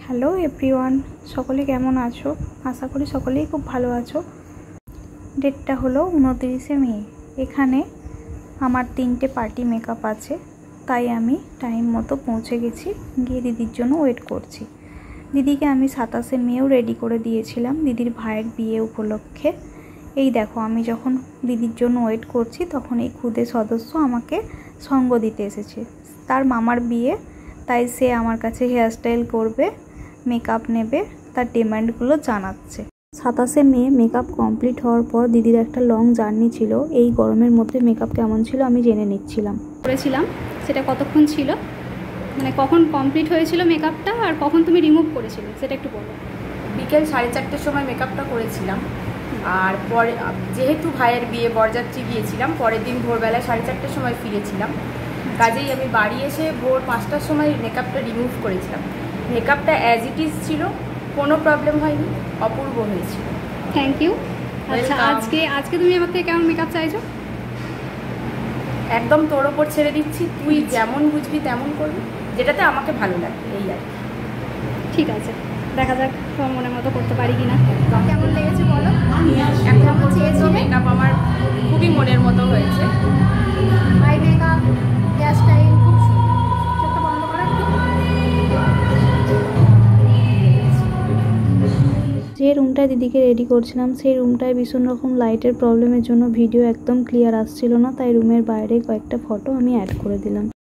Hello everyone, সকলে কেমন আছো? আশা করি সকলেই খুব ভালো আছো। ডেটটা হলো 29শে মে। এখানে আমার 3টে পার্টি মেকআপ আছে, তাই আমি টাইম মতো পৌঁছে গেছি, গিয়ে দিদির জন্য ওয়েট করছি। দিদিকে আমি 27শে মেও রেডি করে দিয়েছিলাম দিদির ভাইয়ের বিয়ে উপলক্ষে। এই দেখো, আমি যখন দিদির জন্য ওয়েট করছি তখন এই খুদে সদস্য আমাকে সঙ্গ দিতে এসেছে। তার মামার বিয়ে, তাই সে আমার কাছে হেয়ারস্টাইল করবে, মেকআপ নেবে, তার ডিমান্ডগুলো জানাচ্ছে। 27শে মে মেকআপ কমপ্লিট হওয়ার পর দিদির একটা লং জার্নি ছিল। এই গরমের মধ্যে মেকআপ কেমন ছিল আমি জেনে নিচ্ছিলাম। করেছিলাম সেটা কতক্ষণ ছিল, মানে কখন কমপ্লিট হয়েছিল মেকআপটা আর কখন তুমি রিমুভ করেছিলে সেটা একটু বলো। বিকেল 4:30টার সময় মেকআপটা করেছিলাম, আর পরে যেহেতু ভাইয়ের বিয়ে বরযাত্রী গিয়েছিলাম, পরের দিন ভোরবেলা 4:30টার সময় ফিরেছিলাম। কাজেই আমি বাড়ি এসে ভোর 5টার সময় মেকআপটা রিমুভ করেছিলাম। মেকআপটা অ্যাজ ইট ইজ ছিল, কোনো প্রবলেম হয়নি, অপূর্ব হয়েছিল। Thank you. আচ্ছা, আজকে তুমি আমার থেকে কেমন মেকআপ চাইছো? একদম তোর ওপর ছেড়ে দিচ্ছি, তুই যেমন বুঝবি তেমন করবি, যেটাতে আমাকে ভালো লাগবে, এই আর কি। ঠিক আছে, দেখা যাক তোমার মনের মতো করতে পারি কিনা। কেমন লেগেছে বলো? এখন পর্যন্ত মেকআপ আমার খুবই মনের মতো হয়েছে। আই মেকআপ, হেয়ার স্টাইল খুব সুন্দর। চোখটা বন্ধ করো একটু। যে রুমটায় দিদিকে রেডি করছিলাম সেই রুমটায় ভীষণ রকম লাইটের প্রবলেমের জন্য ভিডিও একদম ক্লিয়ার আসছিল না, তাই রুমের বাইরে কয়েকটা ফটো আমি অ্যাড করে দিলাম।